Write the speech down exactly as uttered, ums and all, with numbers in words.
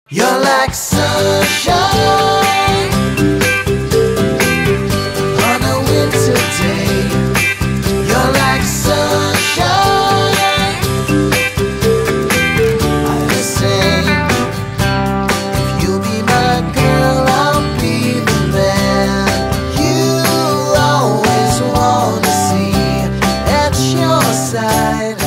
You're like sunshine on a winter day. You're like sunshine. I say, if you'll be my girl, I'll be the man you always want to see at your side.